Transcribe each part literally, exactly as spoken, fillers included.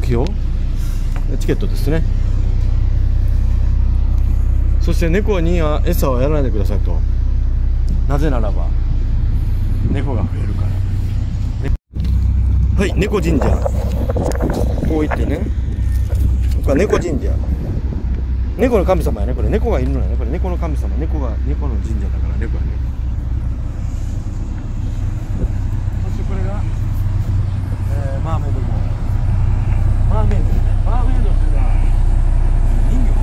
標チケットですね。そして猫には餌をやらないでくださいと。なぜならば猫が増えるから、ね、はい、猫神社、こう行ってね、ここは猫神社、猫の神様やね。これ猫がいるのやね。これ猫の神様、猫が猫の神社だから猫やね。そしてこれが、えー、マーメイド号、マーメイドね。マーメイドっていうのは人魚。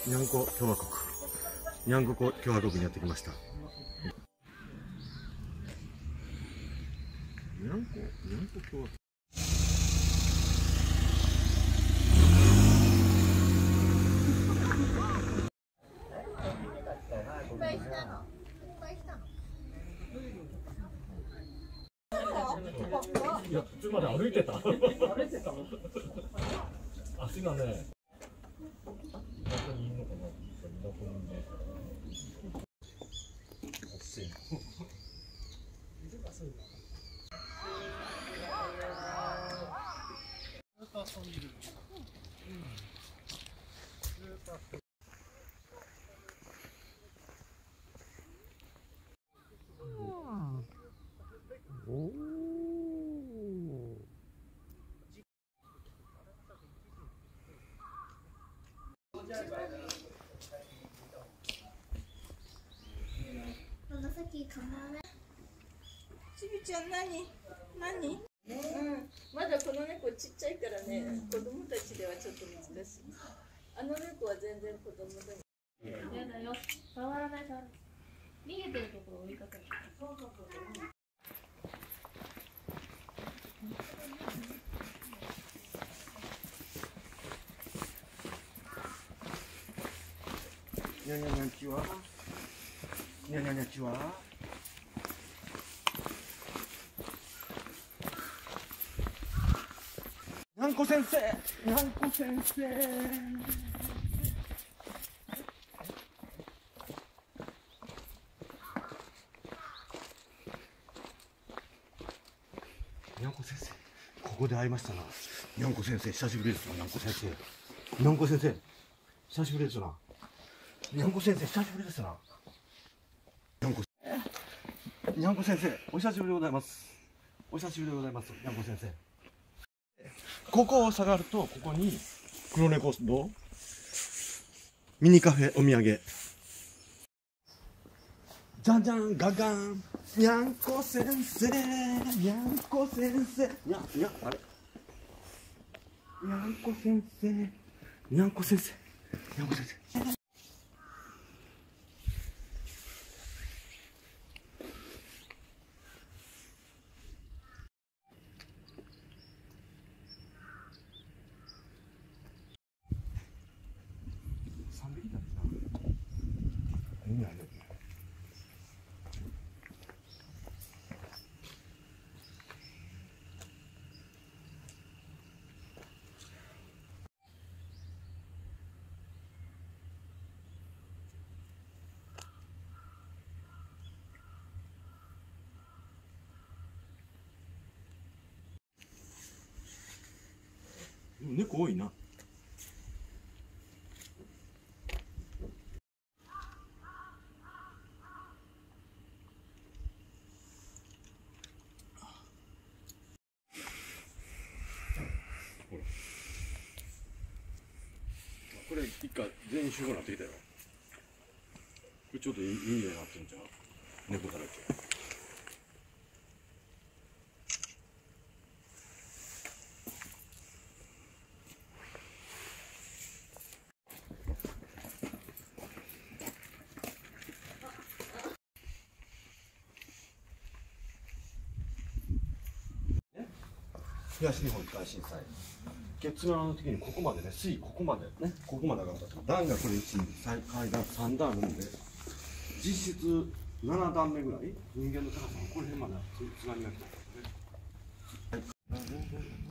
にゃんこ共和国、にゃんこ共和国にやってきました。にゃんこ、にゃんこ共和国。 いや、途中まで歩いてた。歩いてた。足がね。田舎にいるのかな。田舎にね。遅い。おお。 紫かまれ。ちびちゃん何？何？うん。まだこの猫ちっちゃいからね、うん、子供たちではちょっと難しい。あの猫は全然子供でも。やだよ。触らない触らない。逃げてるところを追いかける。そうそうそう。 にゃにゃにゃんちは。にゃにゃにゃんちは。にゃんこ先生。にゃんこ先生。にゃんこ先生。ここで会いましたな。にゃんこ先生、久しぶりですな。にゃんこ先生。にゃんこ先生。久しぶりですな。にゃんこ先生、久しぶりですな。にゃんこ。にゃんこ先生、お久しぶりでございます。お久しぶりでございます。にゃんこ先生。ここを下がると、ここに黒猫のミニカフェお土産。じゃんじゃんガガン。にゃんこ先生、にゃんこ先生。にゃにゃあれ。にゃんこ先生、にゃんこ先生、にゃんこ先生。三匹だったな。意味あるよね。猫多いな。ほら。これ一回全員集合になってきたよ。これちょっといいいいねなってんじゃん。猫だらけ。東日本大震災、月面の時にここまでね、水位ここまでね、ここまで上がった。段がこれいち、階段さん段あるんで、実質なな段目ぐらい、人間の高さがこの辺まで津波が来たんですね。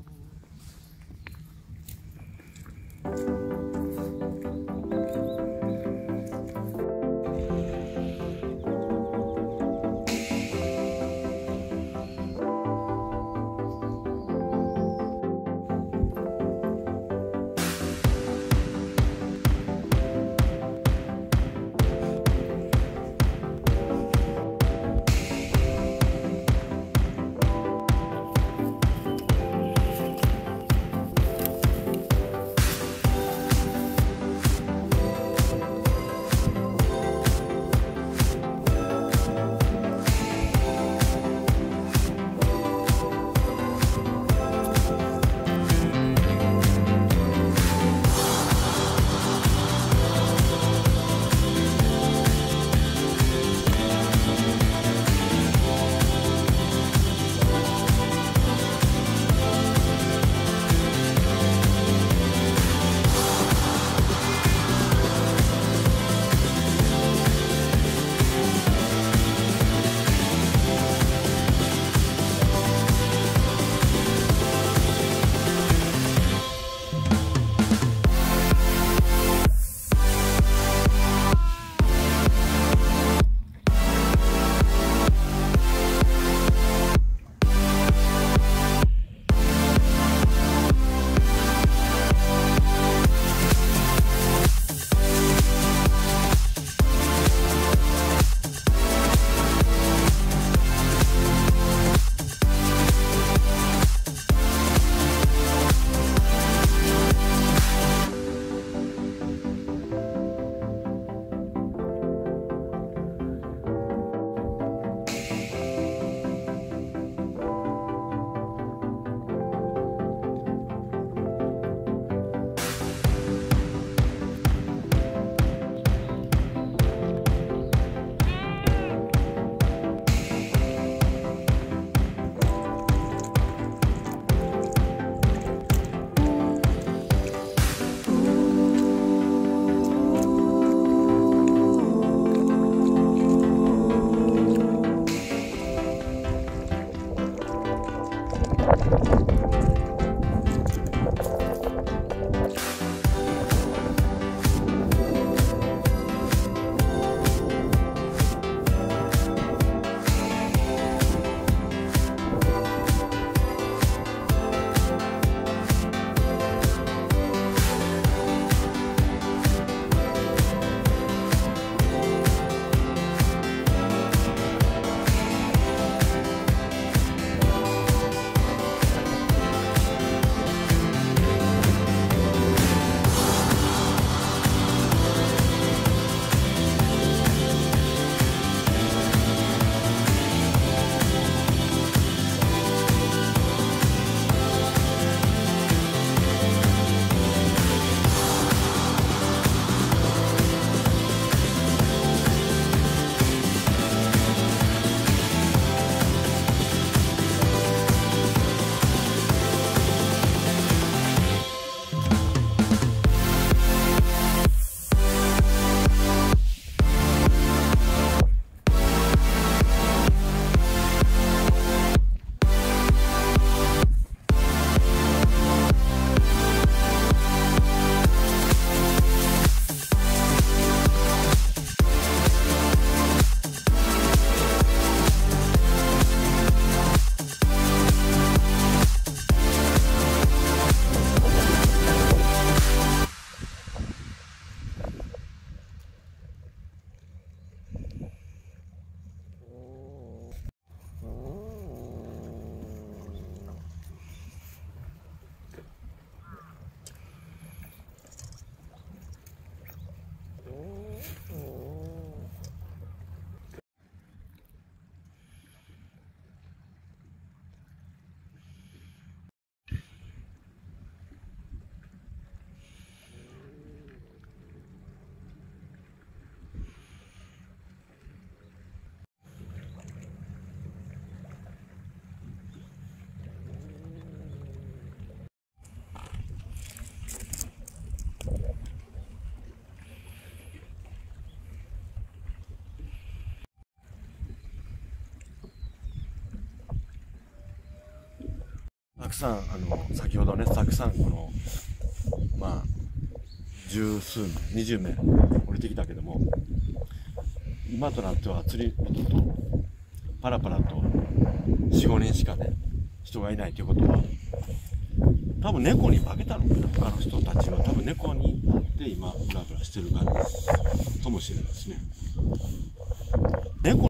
くさんあの先ほどねたくさんこのまあ十数名にじゅうめい降りてきたけども、今となっては釣り人とパラパラとよん、ごにんしかね人がいないということは、多分猫に化けたのかな。他の人たちは多分猫になって今ブラブラしてる感じかもしれないですね。猫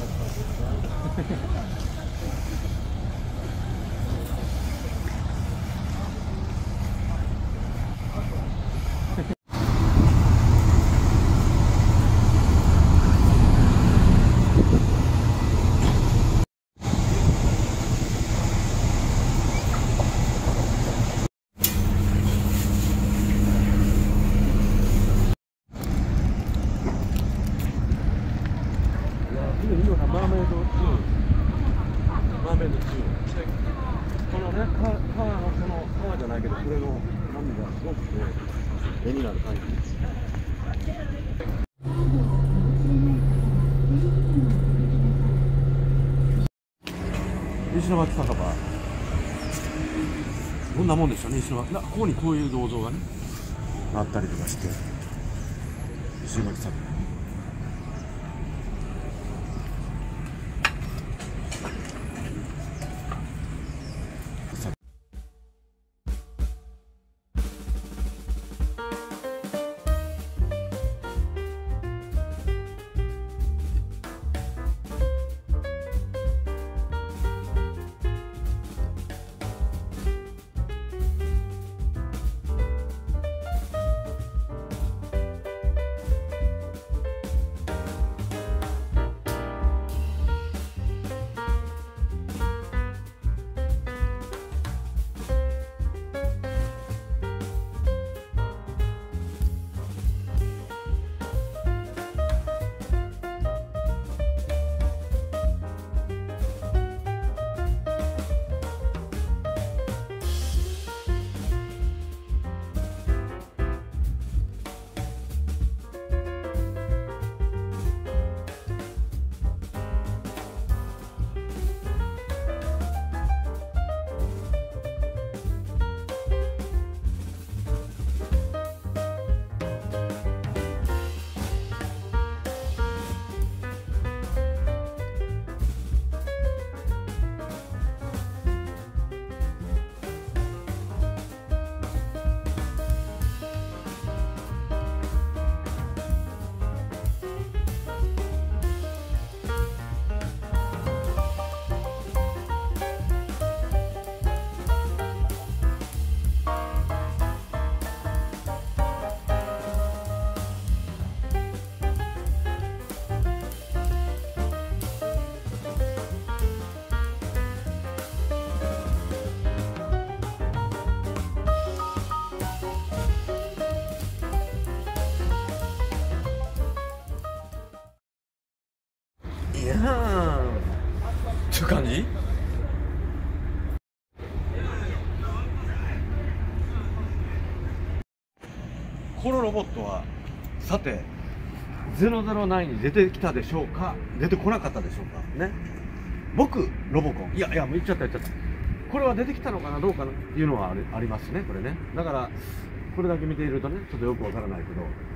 マーメイド中、マーメイド中、このね、川のこの川じゃないけど、これの波がすごくね、絵になる感じです。石巻酒場、こんなもんですよね、石巻。ここにこういう銅像がね、あったりとかして、石巻酒場。いやーっていう感じ。このロボットはさてゼロゼロナインに出てきたでしょうか、出てこなかったでしょうかね。僕ロボコン、いやいやもう言っちゃった言っちゃった。これは出てきたのかなどうかなっていうのはありますね、これね。だからこれだけ見ているとねちょっとよくわからないけど、